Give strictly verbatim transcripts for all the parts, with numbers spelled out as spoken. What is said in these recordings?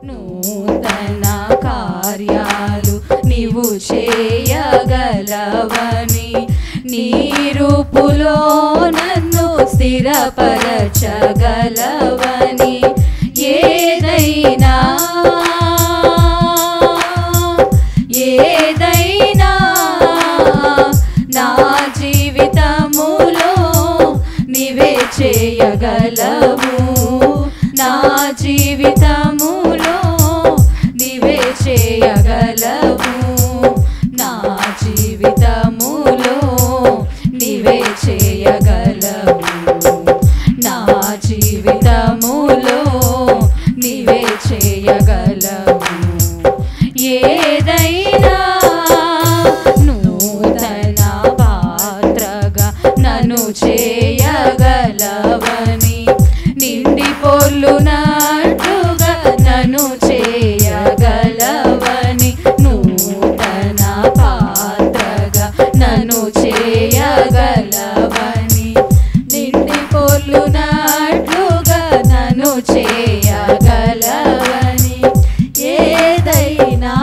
నూతన కార్యాలు నీవు చేయగలవని, నీ రూపులో నన్ను స్థిరపరచగలవని, ఏదైనా ఏదైనా నా జీవితములో నీవే చేయగలవు, నా జీవితములో నీవే చేయగలవు, నా జీవితములో నీవే చేయగలవు, నా జీవితములో నీవే చేయగలవు, ఏదైనా నూతన పాత్రగా నన్ను చేయగలవని, నిండి పొర్లునట్టుగా నన్ను చేయగలవని, నూతన పాత్రగా నన్ను చేయగలవని, నిండి పొర్లునట్టుగా నన్ను చేయగలవని, ఏదైనా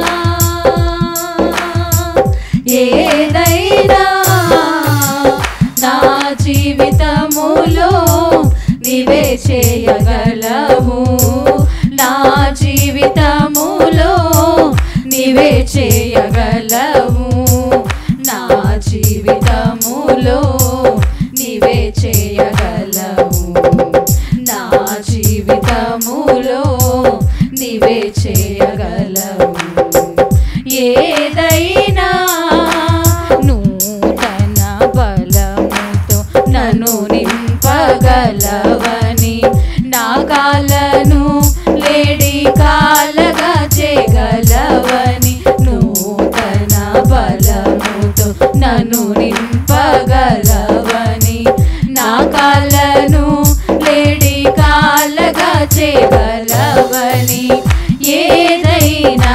ఏదైనా నా జీవితములో నీవే చేయగలవు, నా జీవితములో నీవే చేయగలవు, నా జీవితములో నీవే చేయగలవు, నా జీవితములో నీవే చేయగలవు, ఏదైనా నూతన బలముతో నన్ను నింపగలవని, నా కాళ్ళను లేడి కాళ్ళగా చేయగలవని, నూతన బలముతో నన్ను నింపగలవని, నా కాళ్ళను లేడి కాళ్ళగా చేయగలవని, ఏదైనా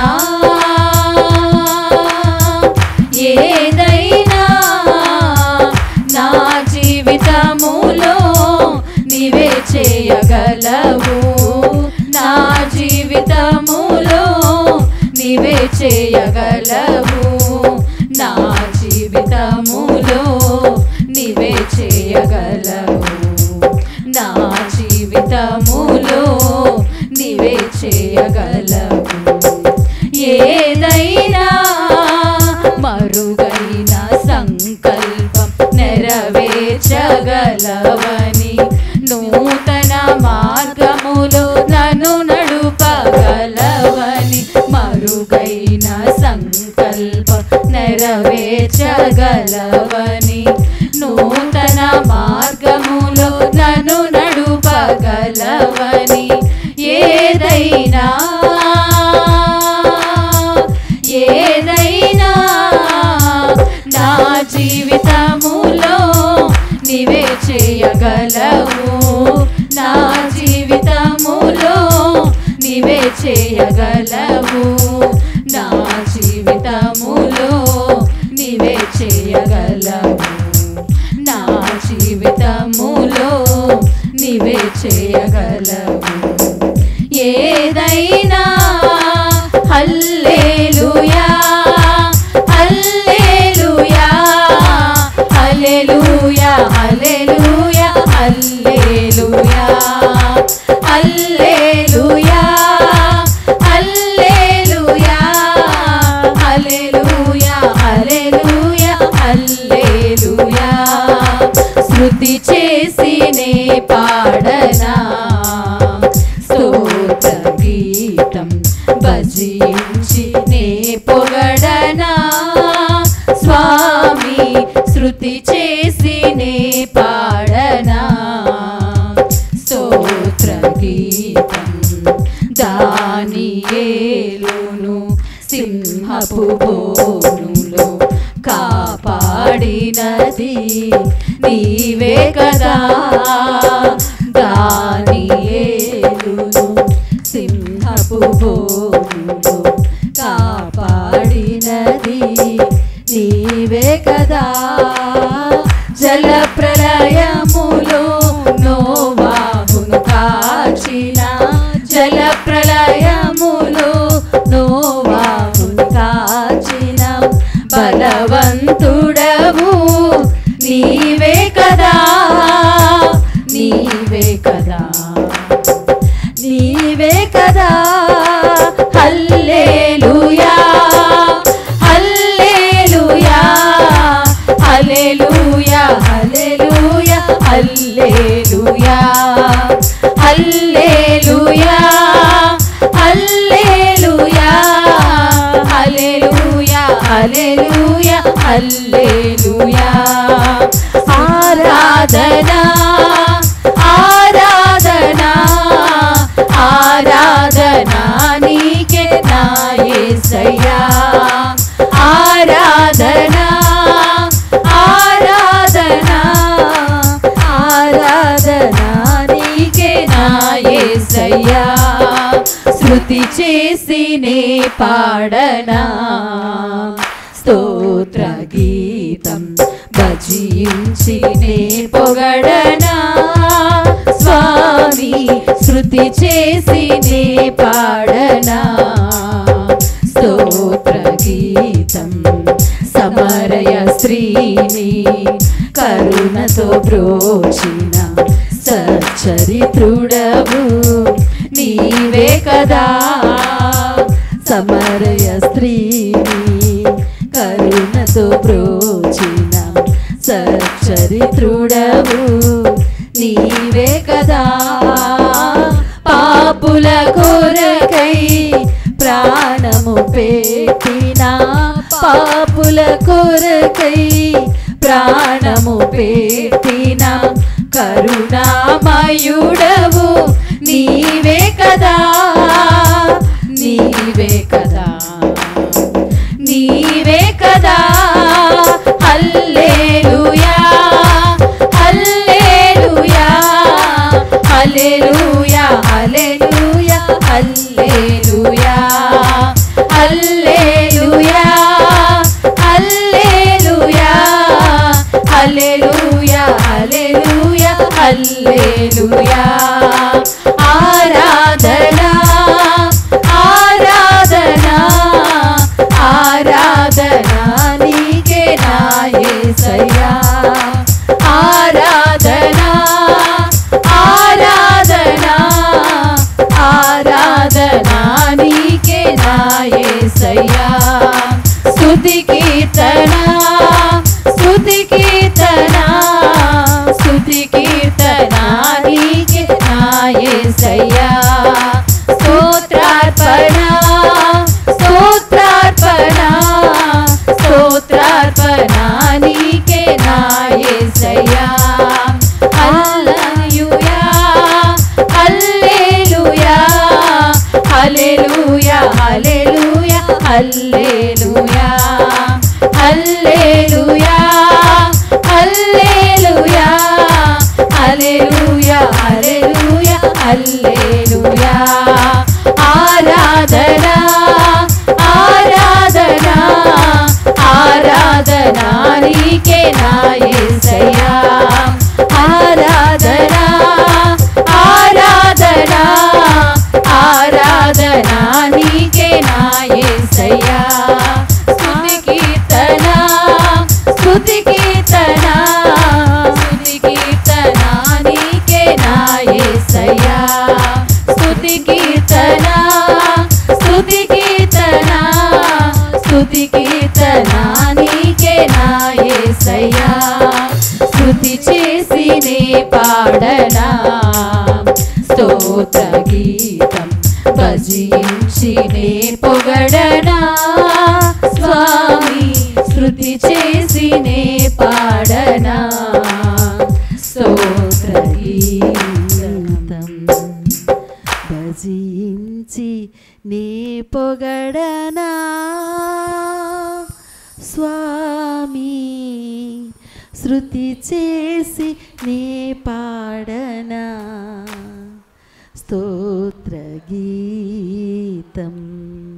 ఏదైనా నా జీవితములో నీవే చేయగలవు, నా జీవితములో నీవే చేయగలవు, నా జీవితములో నీవే చేయగలవు, నా జీవితములో నీవే చేయగలవు, ఏదైనా మరుగైన సంకల్పం నెరవేర్చగలవని, నూతన మార్గములో నన్ను నడుపగలవని, మరుగైన సంకల్పం నెరవేర్చగలవని, నూతన మార్గములో నన్ను నడుపగలవని, ఏదైనా ఏదైనా నా జీవితములో నీవే చేయగలవు, నా జీవితములో నీవే చేయగలవు, నా జీవితములో నీవే చేయగలవు, నా జీవితములో నీవే చేయగలవు, ఏదైనా హల్లెలూయా హల్లెలూయా హల్లెలూయా హల్లెలూయా హల్లెలూయా హల్లెలూయా హల్లెలూయా హల్లెలూయా హల్లెలూయా హల్లెలూయా, స్తుతి చేసి నే పాడనా స్తోత్ర గీతం, భజించి నే పొగడనా స్వామి, శృతి చేసి నే పాడనా స్తోత్ర గీతం, దానియేలును సింహపు బోనులో కాపాడినది నీవే కదా, దానియేలును సింహపు బోనులో కాపాడినది నీవే కదా, జల ప్రళయములో నోవాహును కాచిన, జల ప్రళయ కదా హల్లెలూయా హల్లెలూయా హల్లెలూయా హల్లెలూయా హల్లెలూయా హల్లెలూయా హల్లెలూయా హల్లెలూయా హల్లెలూయా హల్లెలూయా ఆరాధనా ఆరాధనా ఆరాధనా నీకే నా యేసయ్యా ఆరాధనా ఆరాధనా ఆరాధనా నీకే నా యేసయ్యా స్తుతి చేసి నే పాడనా స్తోత్ర గీతం భజించి నే పొగడనా స్వామి స్తుతి చేసి నే పాడనా స్తోత్ర గీతం సమరయ స్త్రీని కరుణతో బ్రోచిన సచ్చరిత్రుడవు నీవే కదా సమరయ స్త్రీని కరుణతో బ్రోచిన సచ్చరిత్రుడవు నీవే కదా పాపుల కొరకై ప్రాణము పెట్టిన పాపుల కొరకై ప్రాణము పెట్టిన కరుణామయుడవు నీవే కదా నీవే కదా నీవే కదా హల్లెలూయా హల్లెలూయా హల్లెలూయా హల్లెలూయా హల్లెలూయా హల్లెలూయా హల్లెలూయా హల్లెలూయా హల్లెలూయా హల్లెలూయా ఆరాధనా ఆరాధనా ఆరాధనా నీకే నా యేసయ్యా ఆరాధనా ఆరాధనా ఆరాధనా నీకే నా యేసయ్యా స్తుతి కీర్తన స్తుతి కీర్తన స్తుతి కీర్తన నీకే నా యేసయ్యా స్తోత్రార్పణ స్తోత్రార్పణ స్తోత్రార్పణ నీకే నా యేసయ్యా హల్లెలూయా హల్లెలూయా హల్లెలూయా హల్లెలూయా హల్లెలూయా హల్లెలూయా హల్లెలూయా హల్లెలూయా హల్లెలూయా హల్లెలూయా ఆరాధనా ఆరాధనా ఆరాధనా నీకే నా యేసయ్యా ఆరాధనా ఆరాధనా ఆరాధనా నీకే నా యేసయ్యా స్తుతి కీర్తన స్తుతి కీర్తన స్తుతి కీర్తన నీకే నా యేసయ్యా స్తుతి కీర్తన స్తుతి కీర్తన స్తుతి కీర్తన నీకే నా యేసయ్యా స్తుతి చేసి నే పాడనా స్తోత్ర గీతం భజించి నే పొగడనా స్వామి స్తుతి చేసి నే పాడనా స్తోత్ర గీతం భజించి నీ పొగడనా స్వామి శృతి చేసి నీ పాడనా స్తోత్ర గీతం